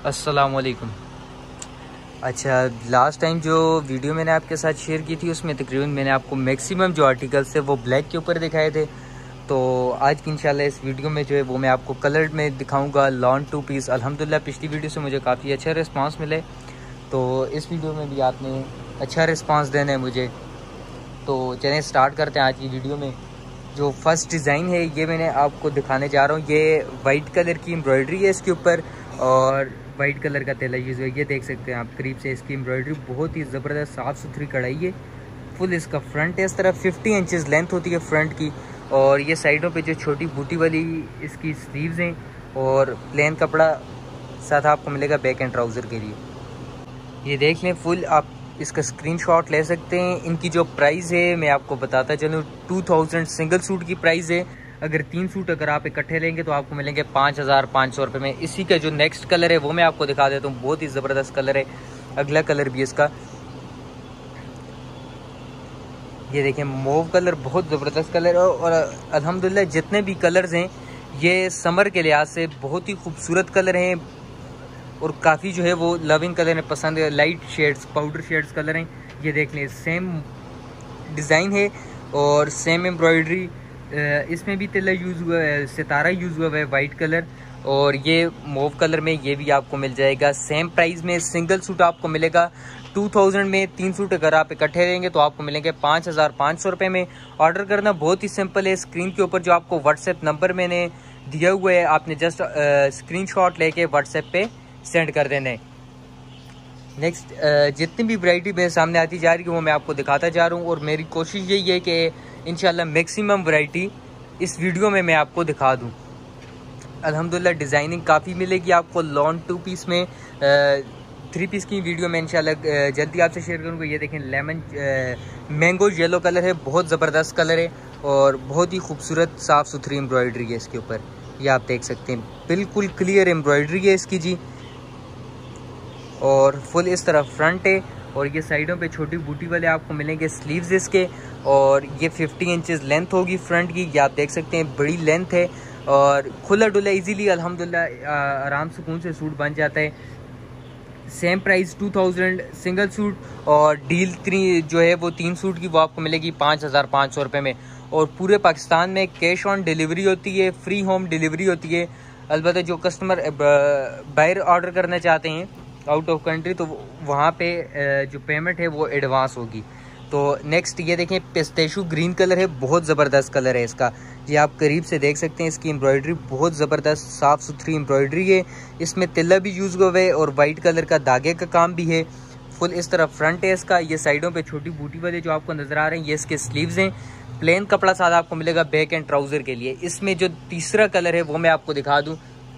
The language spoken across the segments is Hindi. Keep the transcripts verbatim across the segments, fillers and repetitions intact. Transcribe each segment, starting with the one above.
अस्सलाम वालेकुम। अच्छा, लास्ट टाइम जो वीडियो मैंने आपके साथ शेयर की थी उसमें तकरीबन मैंने आपको मैक्सिमम जो आर्टिकल्स थे वो ब्लैक के ऊपर दिखाए थे। तो आज की इंशाल्लाह इस वीडियो में जो है वो मैं आपको कलर में दिखाऊंगा लॉन टू पीस। अल्हम्दुलिल्लाह पिछली वीडियो से मुझे काफ़ी अच्छा रिस्पांस मिले, तो इस वीडियो में भी आपने अच्छा रिस्पांस देना है मुझे। तो चलें स्टार्ट करते हैं आज की वीडियो में। जो फर्स्ट डिज़ाइन है ये मैंने आपको दिखाने जा रहा हूँ। ये वाइट कलर की एम्ब्रॉयडरी है इसके ऊपर और वाइट कलर का तेला यूज़ है। ये देख सकते हैं आप करीब से, इसकी एम्ब्रॉयडरी बहुत ही ज़बरदस्त साफ़ सुथरी कढ़ाई है। फुल इसका फ्रंट है, इस तरफ फिफ्टी इंचेस लेंथ होती है फ्रंट की, और ये साइडों पे जो छोटी बूटी वाली इसकी स्लीव्स हैं और प्लेन कपड़ा साथ आपको मिलेगा बैक एंड ट्राउज़र के लिए। ये देख लें, फुल आप इसका स्क्रीनशॉट ले सकते हैं। इनकी जो प्राइस है मैं आपको बताता चलूँ, टू थाउजेंड सिंगल सूट की प्राइस है। अगर तीन सूट अगर आप इकट्ठे लेंगे तो आपको मिलेंगे पाँच हज़ार पाँच सौ रुपये में। इसी का जो नेक्स्ट कलर है वो मैं आपको दिखा देता हूँ, बहुत ही ज़बरदस्त कलर है। अगला कलर भी इसका ये देखें, मोव कलर, बहुत ज़बरदस्त कलर है। और अल्हम्दुलिल्लाह जितने भी कलर्स हैं ये समर के लिहाज से बहुत ही खूबसूरत कलर हैं और काफ़ी जो है वो लविंग कलर है, पसंद है। Light shades, powder shades colour हैं। ये देख लें, सेम डिज़ाइन है और सेम एम्ब्रॉयडरी। इसमें भी तिल्ला यूज़ हुआ है, सितारा यूज़ हुआ है वाइट कलर, और ये मोव कलर में ये भी आपको मिल जाएगा। सेम प्राइस में सिंगल सूट आपको मिलेगा टू थाउजेंड में। तीन सूट अगर आप इकट्ठे लेंगे तो आपको मिलेंगे पाँच हज़ार पाँच सौ रुपये में। ऑर्डर करना बहुत ही सिंपल है। स्क्रीन के ऊपर जो आपको व्हाट्सएप नंबर मैंने दिया हुआ है, आपने जस्ट स्क्रीनशॉट लेके व्हाट्सएप पे सेंड कर देना है। नेक्स्ट जितनी भी वैरायटी मेरे सामने आती जा रही है वो मैं आपको दिखाता जा रहा हूँ, और मेरी कोशिश यही है कि इंशाल्लाह मैक्सिमम वैरायटी इस वीडियो में मैं आपको दिखा दूँ। अल्हम्दुलिल्लाह डिज़ाइनिंग काफ़ी मिलेगी आपको लॉन टू पीस में। थ्री पीस की वीडियो में इंशाल्लाह जल्दी आपसे शेयर करूँगा। ये देखें, लेमन मैंगो येलो कलर है, बहुत ज़बरदस्त कलर है और बहुत ही खूबसूरत साफ़ सुथरी एम्ब्रॉयडरी है इसके ऊपर। ये आप देख सकते हैं, बिल्कुल क्लियर एम्ब्रॉयडरी है इसकी जी। और फुल इस तरफ फ्रंट है और ये साइडों पे छोटी बूटी वाले आपको मिलेंगे स्लीव्स इसके, और ये फिफ्टी इंचेस लेंथ होगी फ्रंट की। ये आप देख सकते हैं, बड़ी लेंथ है और खुला डुला इजीली अल्हम्दुलिल्लाह आराम सुकून से सूट बन जाता है। Same price two thousand single suit, और डील थ्री जो है वो तीन सूट की वो आपको मिलेगी पाँच हज़ार पाँच सौ रुपये में। और पूरे पाकिस्तान में कैश ऑन डिलीवरी होती है, फ्री होम डिलीवरी होती है। अलबत्ता जो कस्टमर बाहर ऑर्डर करना चाहते हैं आउट ऑफ कंट्री, तो वहाँ पे जो पेमेंट है वो एडवांस होगी। तो नेक्स्ट ये देखें, पिस्तेशु ग्रीन कलर है, बहुत ज़बरदस्त कलर है इसका। ये आप करीब से देख सकते हैं, इसकी एम्ब्रॉयडरी बहुत ज़बरदस्त साफ़ सुथरी एम्ब्रॉयडरी है। इसमें तिल्ला भी यूज़ हुआ है और वाइट कलर का धागे का काम भी है। फुल इस तरफ फ्रंट है इसका। ये साइडों पे छोटी बूटी वाले जो आपको नज़र आ रहे हैं ये इसके स्लीव्स हैं। प्लेन कपड़ा साथ आपको मिलेगा बैक एंड ट्राउज़र के लिए। इसमें जो तीसरा कलर है वो मैं आपको दिखा दूँ।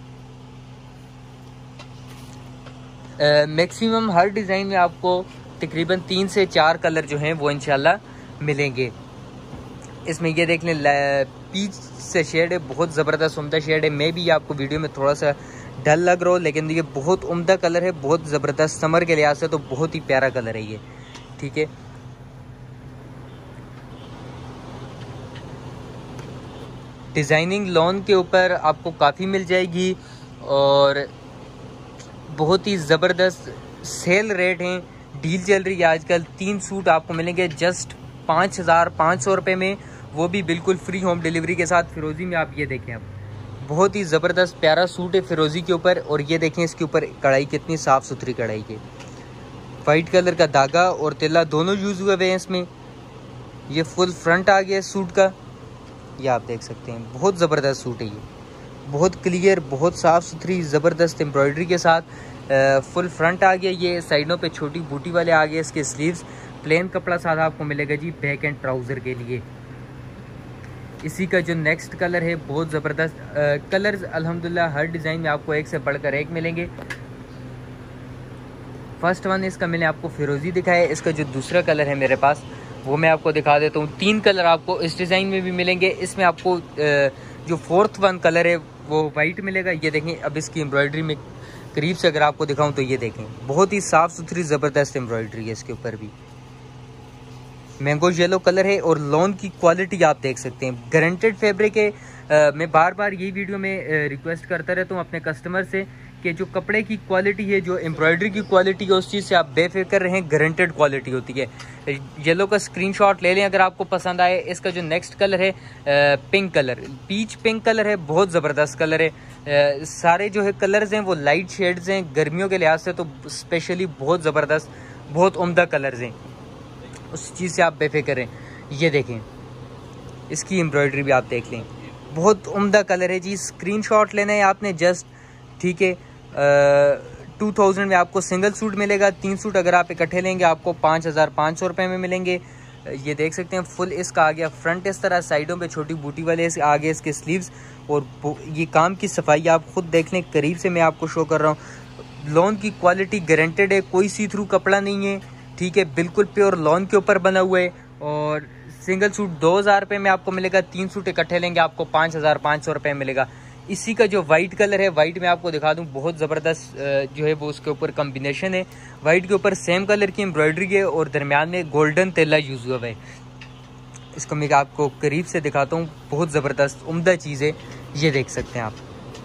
मैक्सिमम uh, हर डिज़ाइन में आपको तकरीबन तीन से चार कलर जो हैं वो इंशाल्लाह मिलेंगे। इसमें ये देख लें, पीच से शेड है, बहुत ज़बरदस्त उम्दा शेड है। मैं भी आपको वीडियो में थोड़ा सा डल लग रहा हो, लेकिन ये बहुत उम्दा कलर है, बहुत ज़बरदस्त। समर के लिहाज से तो बहुत ही प्यारा कलर है ये, ठीक है। डिज़ाइनिंग लॉन के ऊपर आपको काफ़ी मिल जाएगी और बहुत ही ज़बरदस्त सेल रेट हैं, डील चल रही है आजकल। तीन सूट आपको मिलेंगे जस्ट पाँच हज़ार पाँच सौ रुपये में, वो भी बिल्कुल फ्री होम डिलीवरी के साथ। फिरोज़ी में आप ये देखें, अब बहुत ही ज़बरदस्त प्यारा सूट है फिरोज़ी के ऊपर। और ये देखें इसके ऊपर कढ़ाई कितनी साफ़ सुथरी कढ़ाई है। वाइट कलर का धागा और तिल्ला दोनों यूज़ हुए हुए हैं इसमें। ये फुल फ्रंट आ गया सूट का, ये आप देख सकते हैं, बहुत ज़बरदस्त सूट है ये, बहुत क्लियर, बहुत साफ़ सुथरी ज़बरदस्त एम्ब्रॉयडरी के साथ। फुल फ्रंट आ गया। ये साइडों पे छोटी बूटी वाले आ गए इसके स्लीव्स। प्लेन कपड़ा साथ आपको मिलेगा जी बैक एंड ट्राउज़र के लिए। इसी का जो नेक्स्ट कलर है बहुत ज़बरदस्त कलर्स अल्हम्दुलिल्लाह हर डिज़ाइन में आपको एक से बढ़कर एक मिलेंगे। फर्स्ट वन इसका मैंने आपको फिरोज़ी दिखाया है। इसका जो दूसरा कलर है मेरे पास वो मैं आपको दिखा देता हूँ। तीन कलर आपको इस डिज़ाइन में भी मिलेंगे। इसमें आपको जो फोर्थ वन कलर है वो वाइट मिलेगा। ये देखें, अब इसकी एम्ब्रॉयडरी में करीब से अगर आपको दिखाऊं तो ये देखें, बहुत ही साफ़ सुथरी ज़बरदस्त एम्ब्रॉयडरी है इसके ऊपर भी। मैंगो येलो कलर है और लॉन की क्वालिटी आप देख सकते हैं, गारंटेड फैब्रिक है। आ, मैं बार बार यही वीडियो में रिक्वेस्ट करता रहता हूँ अपने कस्टमर से कि जो कपड़े की क्वालिटी है, जो एम्ब्रॉयडरी की क्वालिटी है, उस चीज़ से आप बेफिक्र रहें, गारंटेड क्वालिटी होती है। येलो का स्क्रीनशॉट ले लें अगर आपको पसंद आए। इसका जो नेक्स्ट कलर है pink colour, peach pink colour है, बहुत ज़बरदस्त कलर है। आ, सारे जो है कलर्स हैं वो लाइट शेड्स हैं, गर्मियों के लिहाज से तो स्पेशली बहुत ज़बरदस्त, बहुत उम्दा कलर्स हैं, उस चीज़ से आप बेफिक्र रहें। ये देखें, इसकी एम्ब्रॉयडरी भी आप देख लें, बहुत उम्दा कलर है जी। स्क्रीनशॉट लेना है आपने जस्ट, ठीक है। टू थाउजेंड में आपको सिंगल सूट मिलेगा। तीन सूट अगर आप इकट्ठे लेंगे आपको पाँच हज़ार पाँच सौ रुपये में मिलेंगे। ये देख सकते हैं फुल इसका आ गया फ्रंट इस तरह, साइडों पे छोटी बूटी वाले आगे इसके स्लीव्स, और ये काम की सफाई आप खुद देख लें, करीब से मैं आपको शो कर रहा हूँ। लॉन की क्वालिटी गारंटेड है, कोई सी थ्रू कपड़ा नहीं है, ठीक है, बिल्कुल प्योर लॉन के ऊपर बना हुआ है। और सिंगल सूट दो हज़ार रुपये में आपको मिलेगा, तीन सूट इकट्ठे लेंगे आपको पाँच हज़ार पाँच सौ रुपये मिलेगा। इसी का जो वाइट कलर है, वाइट में आपको दिखा दूं, बहुत ज़बरदस्त जो है वो उसके ऊपर कॉम्बिनेशन है। वाइट के ऊपर सेम कलर की एम्ब्रॉयडरी है और दरमियान में गोल्डन तेला यूज़ हुआ है। इसको मैं आपको करीब से दिखाता हूँ, बहुत ज़बरदस्त उम्दा चीज़ है, ये देख सकते हैं आप,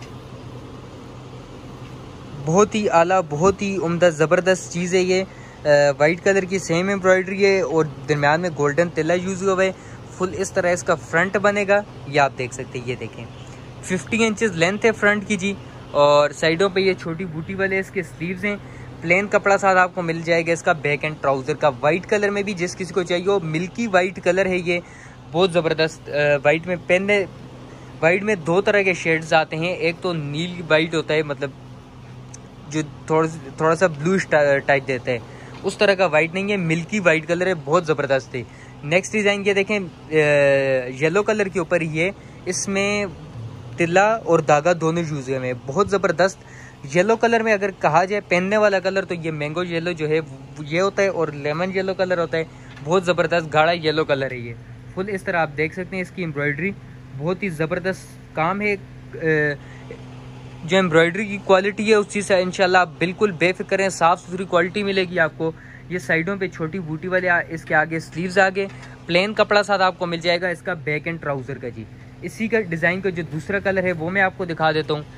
बहुत ही आला, बहुत ही उम्दा ज़बरदस्त चीज़ है ये। वाइट कलर की सेम एम्ब्रॉयडरी है और दरमियान में गोल्डन तेला यूज़ हुआ है। फुल इस तरह इसका फ्रंट बनेगा, ये आप देख सकते हैं। ये देखें, फिफ्टी इंचेस लेंथ है फ्रंट की जी, और साइडों पे ये छोटी बूटी वाले इसके स्लीव्स हैं। प्लेन कपड़ा साथ आपको मिल जाएगा इसका बैक एंड ट्राउज़र का, वाइट कलर में भी जिस किसी को चाहिए हो। मिल्की वाइट कलर है ये, बहुत ज़बरदस्त। वाइट में पहनने वाइट में दो तरह के शेड्स आते हैं, एक तो नील वाइट होता है, मतलब जो थोड़ा थोड़ा सा ब्लू टाइप देता है, उस तरह का वाइट नहीं है, मिल्की वाइट कलर है, बहुत ज़बरदस्त है। नेक्स्ट डिज़ाइन ये देखें, येलो कलर के ऊपर ये, इसमें तिल्ला और धागा दोनों यूज़ हुए हैं, बहुत ज़बरदस्त। येलो कलर में अगर कहा जाए पहनने वाला कलर तो ये मैंगो येलो जो है ये होता है, और लेमन येलो कलर होता है, बहुत ज़बरदस्त गाढ़ा येलो कलर है ये। फुल इस तरह आप देख सकते हैं इसकी एम्ब्रॉयडरी, बहुत ही ज़बरदस्त काम है। जो एम्ब्रॉयडरी की क्वालिटी है उस चीज़ से इंशाल्लाह आप बिल्कुल बेफिक्र हैं, साफ़ सुथरी क्वालिटी मिलेगी आपको। ये साइडों पे छोटी बूटी वाले, इसके आगे स्लीव्स, आगे प्लेन कपड़ा साथ आपको मिल जाएगा इसका बैक एंड ट्राउज़र का जी। इसी का डिज़ाइन का जो दूसरा कलर है वो मैं आपको दिखा देता हूँ,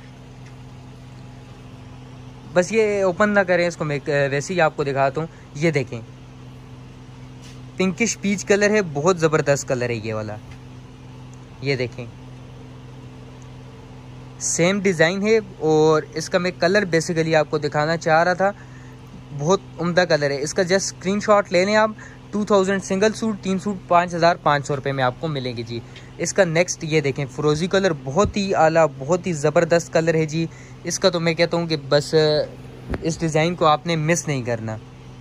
बस ये ओपन ना करें इसको, मैं वैसे ही आपको दिखाता हूँ। ये देखें, पिंकिश पीच कलर है, बहुत ज़बरदस्त कलर है ये वाला। ये देखें, सेम डिज़ाइन है, और इसका मैं कलर बेसिकली आपको दिखाना चाह रहा था, बहुत उम्दा कलर है इसका। जस्ट स्क्रीनशॉट ले लें आप। टू थाउजेंड सिंगल सूट, तीन सूट पाँच हज़ार पाँच सौ रुपये में आपको मिलेंगे जी। इसका नेक्स्ट ये देखें, फ़िरोज़ी कलर, बहुत ही आला, बहुत ही ज़बरदस्त कलर है जी। इसका तो मैं कहता हूँ कि बस इस डिज़ाइन को आपने मिस नहीं करना,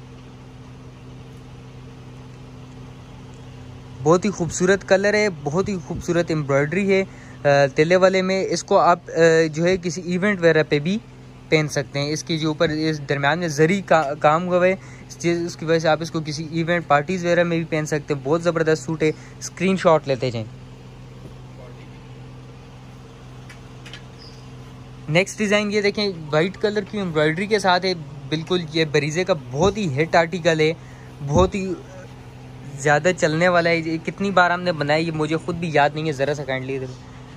बहुत ही खूबसूरत कलर है, बहुत ही खूबसूरत एम्ब्रॉयडरी है तेले वाले में। इसको आप जो है किसी इवेंट वगैरह पे भी पहन सकते हैं। इसकी जो ऊपर इस दरमियान में जरी का काम हुआ है, उसकी वजह से आप इसको किसी इवेंट पार्टीज़ वगैरह में भी पहन सकते हैं। बहुत ज़बरदस्त सूट है, स्क्रीनशॉट लेते जाएं। नेक्स्ट डिज़ाइन ये देखें, वाइट कलर की एम्ब्रॉयडरी के साथ है, बिल्कुल ये बरीज़े का बहुत ही हिट आर्टिकल है, बहुत ही ज़्यादा चलने वाला है। ये कितनी बार हमने बनाया ये मुझे खुद भी याद नहीं है, ज़रा सा काइंडली इधर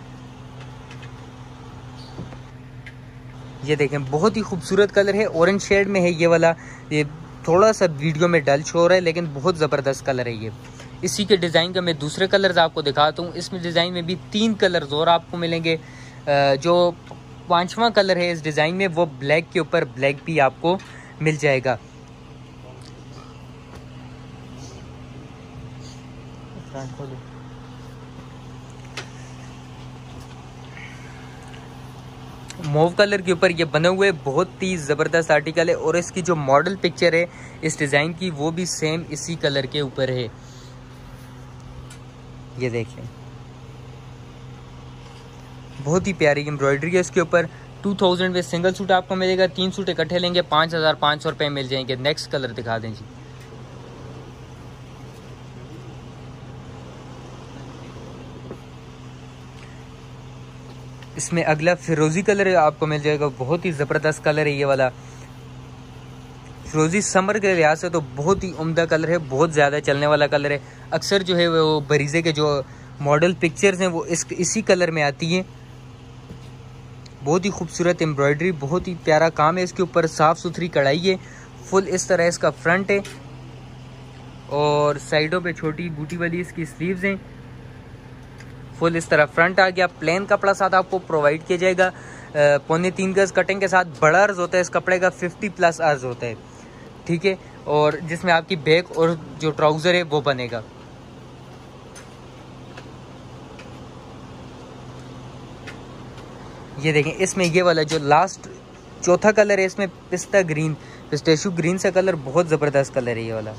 ये देखें, बहुत ही खूबसूरत कलर है, ऑरेंज शेड में है ये वाला। ये थोड़ा सा वीडियो में डल शो हो रहा है लेकिन बहुत ज़बरदस्त कलर है ये। इसी के डिज़ाइन का मैं दूसरे कलर्स आपको दिखाता हूँ। इसमें डिज़ाइन में भी तीन कलर्स और आपको मिलेंगे। जो पांचवा कलर है इस डिज़ाइन में वो ब्लैक के ऊपर ब्लैक भी आपको मिल जाएगा। मोव कलर के ऊपर ये बने हुए बहुत ही ज़बरदस्त आर्टिकल है, और इसकी जो मॉडल पिक्चर है इस डिज़ाइन की वो भी सेम इसी कलर के ऊपर है। ये देखिए, बहुत ही प्यारी एम्ब्रॉयडरी है इसके ऊपर। टू थाउजेंड में सिंगल सूट आपको मिलेगा, तीन सूट इकट्ठे लेंगे पाँच हज़ार पाँच सौ रुपये मिल जाएंगे। नेक्स्ट कलर दिखा दें जी। इसमें अगला फिरोजी कलर आपको मिल जाएगा, बहुत ही ज़बरदस्त कलर है ये वाला। फिरोजी समर के लिहाज से तो बहुत ही उम्दा कलर है, बहुत ज़्यादा चलने वाला कलर है। अक्सर जो है वो बरीज़े के जो मॉडल पिक्चर्स हैं वो इस इसी कलर में आती हैं। बहुत ही खूबसूरत एम्ब्रॉयडरी, बहुत ही प्यारा काम है इसके ऊपर, साफ़ सुथरी कढ़ाई है। फुल इस तरह इसका फ्रंट है और साइडों पे छोटी बूटी वाली इसकी स्लीव्स हैं। फुल इस तरह फ्रंट आ गया। प्लेन कपड़ा साथ आपको प्रोवाइड किया जाएगा। पौने तीन गज कटिंग के साथ बड़ा अर्ज होता है इस कपड़े का, फिफ्टी प्लस अर्ज होता है, ठीक है। और जिसमें आपकी बैक और जो ट्राउज़र है वो बनेगा। ये देखें, इसमें ये वाला जो लास्ट चौथा कलर है, इसमें पिस्ता ग्रीन, पिस्टेशियो ग्रीन सा कलर, बहुत ज़बरदस्त कलर है ये वाला।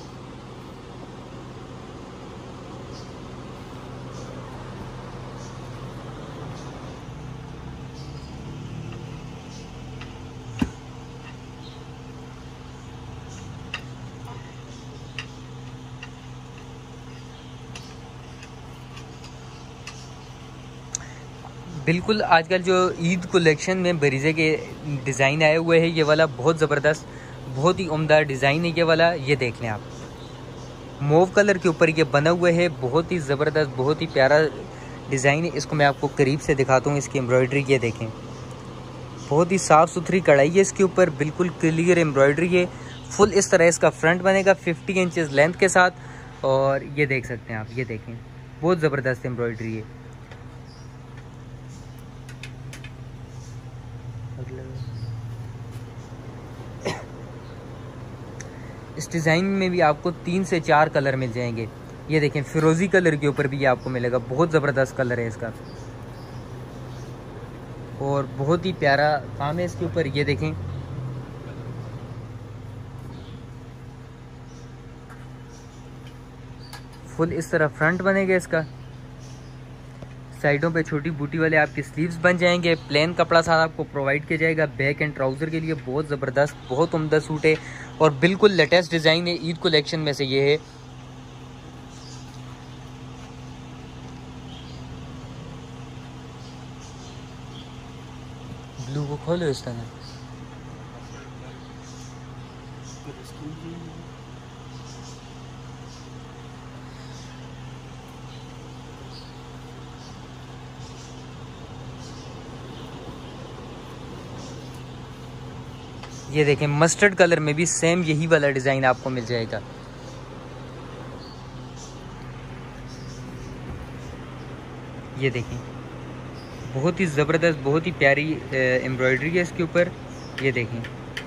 बिल्कुल आजकल जो ईद कलेक्शन में बरीज़े के डिज़ाइन आए हुए हैं, ये वाला बहुत ज़बरदस्त, बहुत ही उम्दा डिज़ाइन है ये वाला। ये देख लें आप, मोव कलर के ऊपर ये बना हुआ है, बहुत ही ज़बरदस्त, बहुत ही प्यारा डिज़ाइन है। इसको मैं आपको करीब से दिखाता हूँ, इसकी एम्ब्रॉयडरी ये देखें, बहुत ही साफ़ सुथरी कढ़ाई है इसके ऊपर, बिल्कुल क्लियर एम्ब्रॉयडरी है। फुल इस तरह इसका फ्रंट बनेगा फिफ्टी इंचज़ लेंथ के साथ। और ये देख सकते हैं आप, ये देखें, बहुत ज़बरदस्त एम्ब्रॉयडरी है। इस डिज़ाइन में भी आपको तीन से चार कलर मिल जाएंगे। ये देखें, फिरोज़ी कलर के ऊपर भी ये आपको मिलेगा, बहुत ज़बरदस्त कलर है इसका और बहुत ही प्यारा काम है इसके ऊपर। ये देखें, फुल इस तरह फ्रंट बनेगा इसका, साइडों पे छोटी बूटी वाले आपके स्लीव्स बन जाएंगे। प्लेन कपड़ा साथ आपको प्रोवाइड किया जाएगा बैक एंड ट्राउज़र के लिए। बहुत ज़बरदस्त, बहुत उम्दा सूट है और बिल्कुल लेटेस्ट डिज़ाइन है, ईद कलेक्शन में से ये है। ब्लू को खोलो इस तरह, ये देखें मस्टर्ड कलर में भी सेम यही वाला डिज़ाइन आपको मिल जाएगा। ये देखें, बहुत ही ज़बरदस्त, बहुत ही प्यारी एम्ब्रॉयडरी है इसके ऊपर। ये देखें,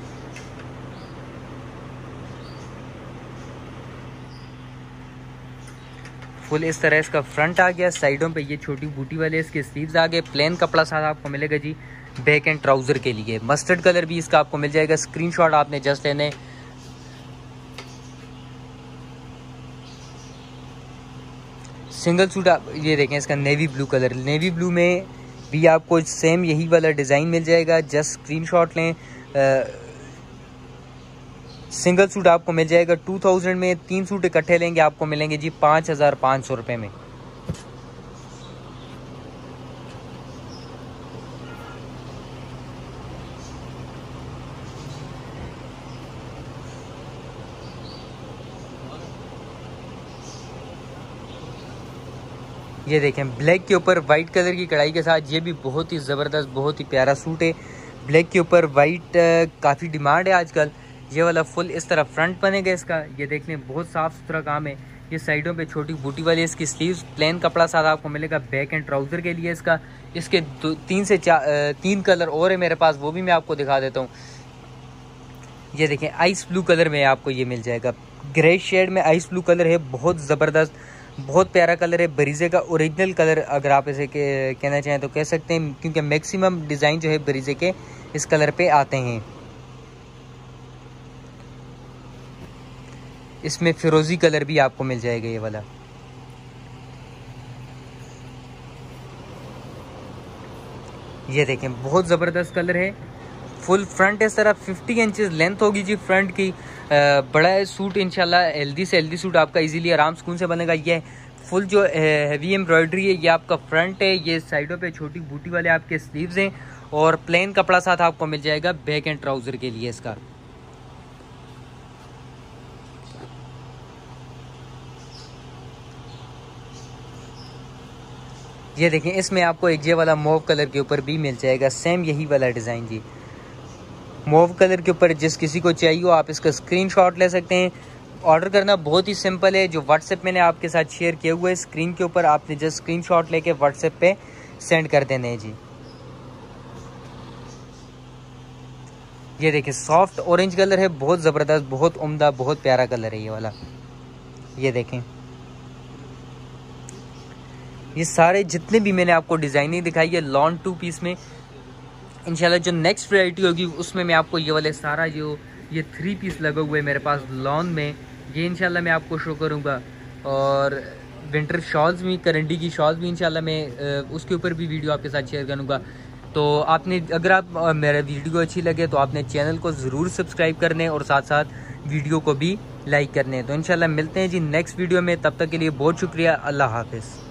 फुल इस तरह इसका फ्रंट आ गया, साइडों पे ये छोटी बूटी वाले इसके स्लीव्स आ गए। प्लेन कपड़ा साथ आपको मिलेगा जी बैक एंड ट्राउज़र के लिए। मस्टर्ड कलर भी इसका आपको मिल जाएगा, स्क्रीनशॉट आपने जस्ट लेने। सिंगल सूट आप ये देखें, इसका navy blue colour, navy blue में भी आपको सेम यही वाला डिज़ाइन मिल जाएगा, जस्ट स्क्रीनशॉट लें। आ, सिंगल सूट आपको मिल जाएगा टू थाउजेंड में, तीन सूट इकट्ठे लेंगे आपको मिलेंगे जी पाँच हज़ार पाँच सौ रुपये में। ये देखें, ब्लैक के ऊपर वाइट कलर की कढ़ाई के साथ, ये भी बहुत ही ज़बरदस्त, बहुत ही प्यारा सूट है। ब्लैक के ऊपर वाइट काफ़ी डिमांड है आजकल। ये वाला फुल इस तरह फ्रंट बनेगा इसका। ये देखने बहुत साफ़ सुथरा काम है। ये साइडों पे छोटी बूटी वाली इसकी स्लीव्स, प्लेन कपड़ा साथ आपको मिलेगा बैक एंड ट्राउज़र के लिए इसका। इसके दो तीन से चार तीन कलर और है मेरे पास, वो भी मैं आपको दिखा देता हूँ। ये देखें, आइस ब्लू कलर में आपको ये मिल जाएगा, ग्रे शेड में आइस ब्लू कलर है, बहुत ज़बरदस्त, बहुत प्यारा कलर है। बरीज़े का ओरिजिनल कलर अगर आप इसे कहना चाहें तो कह सकते हैं, क्योंकि मैक्सिमम डिज़ाइन जो है बरीज़े के इस कलर पे आते हैं। इसमें फिरोज़ी कलर भी आपको मिल जाएगा ये वाला। ये देखें, बहुत ज़बरदस्त कलर है। फुल फ्रंट इस तरह फिफ्टी इंचेस लेंथ होगी जी फ्रंट की। बड़ा है सूट, इंशाल्लाह हेल्दी से हेल्दी सूट आपका इजीली आराम सुकून से बनेगा। ये फुल जो हैवी एम्ब्रॉयडरी है ये आपका फ्रंट है। ये साइडों पे छोटी बूटी वाले आपके स्लीव्स हैं और प्लेन कपड़ा साथ आपको मिल जाएगा बैक एंड ट्राउज़र के लिए इसका। ये देखें, इसमें आपको एक ये वाला मोव कलर के ऊपर भी मिल जाएगा, सेम यही वाला डिज़ाइन जी। मोव कलर के ऊपर जिस किसी को चाहिए हो आप इसका स्क्रीनशॉट ले सकते हैं। ऑर्डर करना बहुत ही सिंपल है, जो व्हाट्सएप मैंने आपके साथ शेयर किया हुआ है स्क्रीन के ऊपर, आपने जस्ट स्क्रीनशॉट लेके व्हाट्सएप पे सेंड कर देने हैं जी। ये देखिए सॉफ्ट ऑरेंज कलर है, बहुत ज़बरदस्त, बहुत उम्दा, बहुत प्यारा कलर है ये वाला। ये देखें, ये सारे जितने भी मैंने आपको डिज़ाइनिंग दिखाई है लॉन टू पीस में, इंशाल्लाह जो नेक्स्ट वैरायटी होगी उसमें मैं आपको ये वाले सारा जो ये थ्री पीस लगा हुए मेरे पास लॉन में, ये इंशाल्लाह मैं आपको शो करूँगा। और विंटर शॉल्स भी, करंडी की शॉल्स भी इंशाल्लाह मैं उसके ऊपर भी वीडियो आपके साथ शेयर करूँगा। तो आपने, अगर आप मेरा वीडियो अच्छी लगे तो आपने चैनल को ज़रूर सब्सक्राइब करने और साथ साथ वीडियो को भी लाइक करने। तो इंशाल्लाह मिलते हैं जी नेक्स्ट वीडियो में, तब तक के लिए बहुत शुक्रिया, अल्लाह हाफिज़।